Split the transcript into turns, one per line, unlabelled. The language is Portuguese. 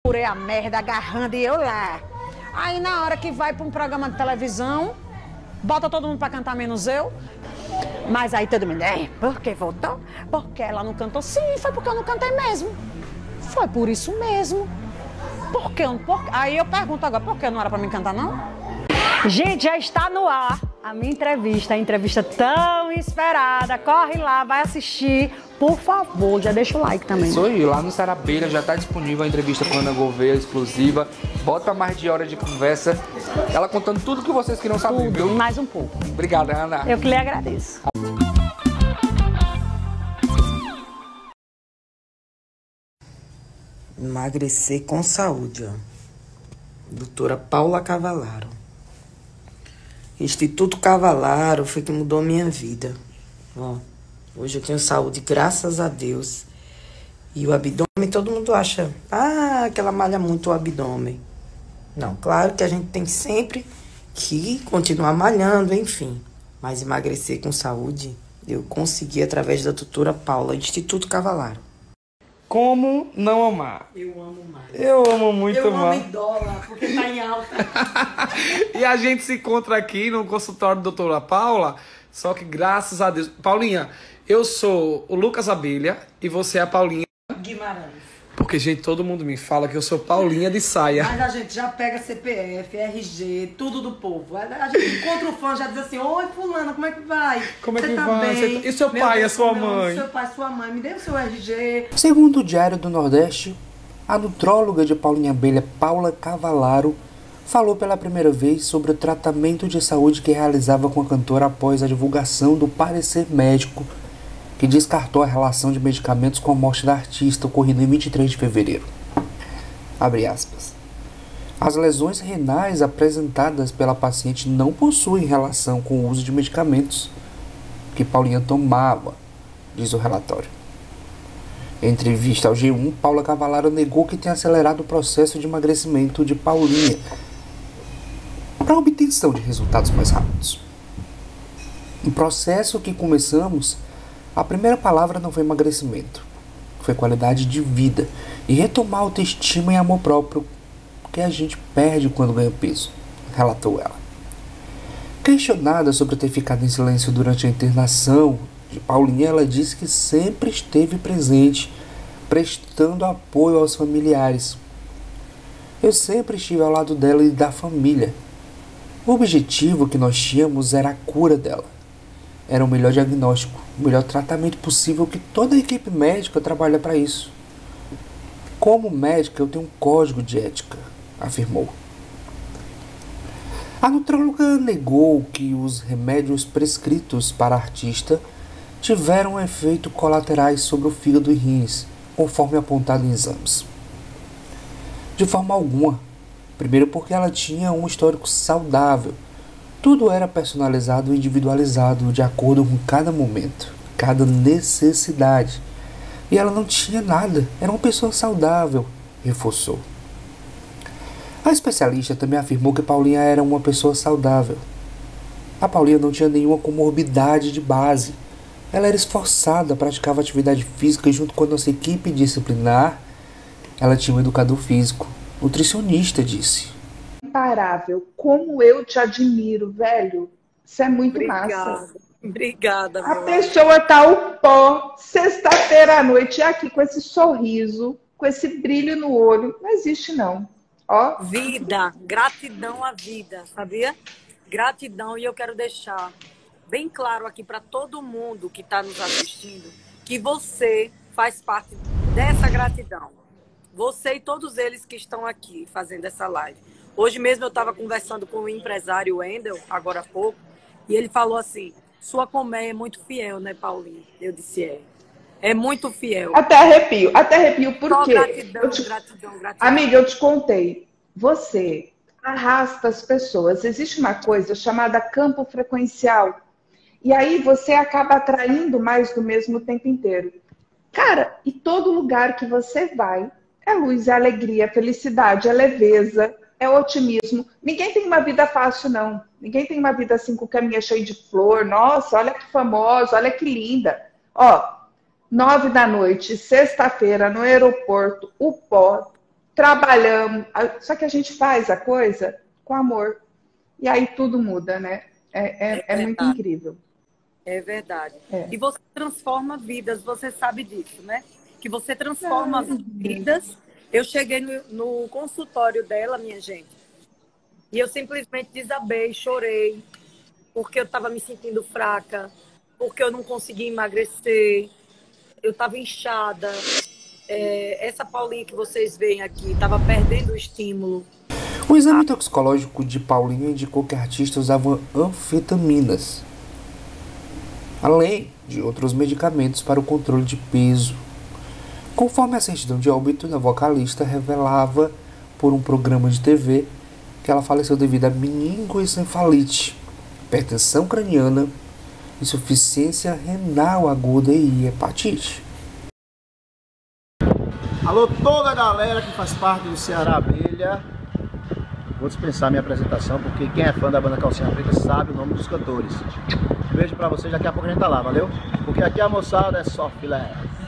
procurei a merda agarrando e eu lá. Aí na hora que vai pra um programa de televisão, bota todo mundo pra cantar menos eu. Mas aí todo mundo, por que voltou? Porque ela não cantou? Sim, foi porque eu não cantei mesmo. Foi por isso mesmo. Por que? Aí eu pergunto agora, por que não era pra mim cantar, não? Gente, já está no ar a minha entrevista, a entrevista tão esperada. Corre lá, vai assistir. Por favor, já deixa o like também.
Isso aí, lá no Sarabeira já está disponível a entrevista com a Ana Gouveia, exclusiva. Bota mais de hora de conversa. Ela contando tudo que vocês queriam saber,
Tudo,
viu?
mais um pouco.
Obrigada, Ana.
Eu que lhe agradeço.
Emagrecer com saúde, ó. Doutora Paula Cavalaro. Instituto Cavalaro foi que mudou minha vida. Ó, hoje eu tenho saúde, graças a Deus. E o abdômen, todo mundo acha, que ela malha muito o abdômen. Não, claro que a gente tem sempre que continuar malhando, enfim. Mas emagrecer com saúde, eu consegui através da doutora Paula, Instituto Cavalaro.
Como não amar?
Eu amo mais.
Eu amo muito
Eu
mais.
amo em dólar, porque tá em alta.
E a gente se encontra aqui no consultório da doutora Paula, só que graças a Deus... Paulinha, eu sou o Lucas Abelha e você é a Paulinha
Guimarães.
Porque, gente, todo mundo me fala que eu sou Paulinha de saia.
Mas a gente já pega CPF, RG, tudo do povo. A gente encontra o fã, já diz assim, oi, fulana, como é que vai?
Como é que
tá
vai?
Bem?
E seu
Meu
pai,
Deus,
a sua
meu,
mãe?
Seu pai, sua mãe, me dê o seu RG.
Segundo o Diário do Nordeste, a nutróloga de Paulinha Abelha, Paula Cavalaro, falou pela primeira vez sobre o tratamento de saúde que realizava com a cantora após a divulgação do parecer médico que descartou a relação de medicamentos com a morte da artista ocorrida em 23 de fevereiro. Abre aspas. As lesões renais apresentadas pela paciente não possuem relação com o uso de medicamentos que Paulinha tomava, diz o relatório. Em entrevista ao G1, Paula Cavalaro negou que tenha acelerado o processo de emagrecimento de Paulinha para a obtenção de resultados mais rápidos. Um processo que começamos, a primeira palavra não foi emagrecimento, foi qualidade de vida e retomar autoestima e amor próprio que a gente perde quando ganha peso, relatou ela. Questionada sobre ter ficado em silêncio durante a internação de Paulinha, ela disse que sempre esteve presente, prestando apoio aos familiares. Eu sempre estive ao lado dela e da família. O objetivo que nós tínhamos era a cura dela. Era o melhor diagnóstico, o melhor tratamento possível, que toda a equipe médica trabalha para isso. Como médica, eu tenho um código de ética, afirmou. A nutróloga negou que os remédios prescritos para a artista tiveram efeitos colaterais sobre o fígado e rins, conforme apontado em exames. De forma alguma. Primeiro porque ela tinha um histórico saudável. Tudo era personalizado e individualizado de acordo com cada momento, cada necessidade. E ela não tinha nada, era uma pessoa saudável, reforçou. A especialista também afirmou que Paulinha era uma pessoa saudável. A Paulinha não tinha nenhuma comorbidade de base. Ela era esforçada, praticava atividade física e junto com a nossa equipe disciplinar, ela tinha um educador físico, nutricionista, disse.
Imparável, como eu te admiro, velho. Isso é muito massa.
Obrigada.
A pessoa tá o pó, sexta-feira à noite, aqui com esse sorriso, com esse brilho no olho. Não existe, não. Ó.
Vida, gratidão à vida, sabia? Gratidão, e eu quero deixar bem claro aqui para todo mundo que está nos assistindo que você faz parte dessa gratidão. Você e todos eles que estão aqui fazendo essa live. Hoje mesmo eu estava conversando com o empresário Wendel, agora há pouco, e ele falou assim, sua colmeia é muito fiel, né, Paulinha? Eu disse, é muito fiel.
Até arrepio, por quê?
Gratidão.
Amiga, eu te contei, você arrasta as pessoas, existe uma coisa chamada campo frequencial, e aí você acaba atraindo mais do mesmo o tempo inteiro. Cara, e todo lugar que você vai, é luz, é alegria, é felicidade, é leveza, é otimismo. Ninguém tem uma vida fácil, não. Ninguém tem uma vida assim com o caminho cheio de flor. Nossa, olha que famosa, olha que linda. Ó, 9 da noite, sexta-feira, no aeroporto, o pó, trabalhamos, só que a gente faz a coisa com amor. E aí tudo muda, né? É muito incrível.
É verdade.
É.
E você transforma vidas, você sabe disso, né? Que você transforma vidas. Eu cheguei no consultório dela, minha gente, e eu simplesmente desabei, chorei, porque eu estava me sentindo fraca, porque eu não conseguia emagrecer, eu estava inchada. Essa Paulinha que vocês veem aqui estava perdendo o estímulo.
O exame toxicológico de Paulinha indicou que a artista usava anfetaminas, além de outros medicamentos para o controle de peso. Conforme a certidão de óbito da vocalista revelava por um programa de TV que ela faleceu devido a meningoencefalite, hipertensão craniana, insuficiência renal aguda e hepatite.
Alô, toda a galera que faz parte do Ceará Abelha. Vou dispensar minha apresentação, porque quem é fã da banda Calcinha Preta sabe o nome dos cantores. Beijo pra vocês, daqui a pouco a gente tá lá, valeu? Porque aqui a moçada é só filé.